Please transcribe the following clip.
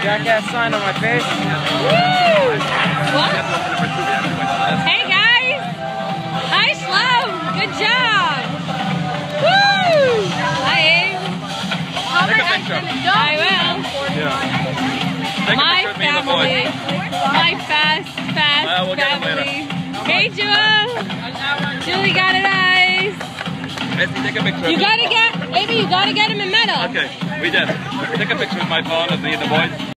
jackass sign on my face. What? Hey guys! Hi Shlomo! Good job! Woo! Hi Abe. Take a picture. I will. Yeah. Take My a picture of me and the family. boys. My fast we'll get 'em family. Hey Jewel! Julie got it nice. Messi, take a picture. You gotta get, Amy, you gotta get him in medal. Okay, we did. Take a picture with my phone of me and the boys.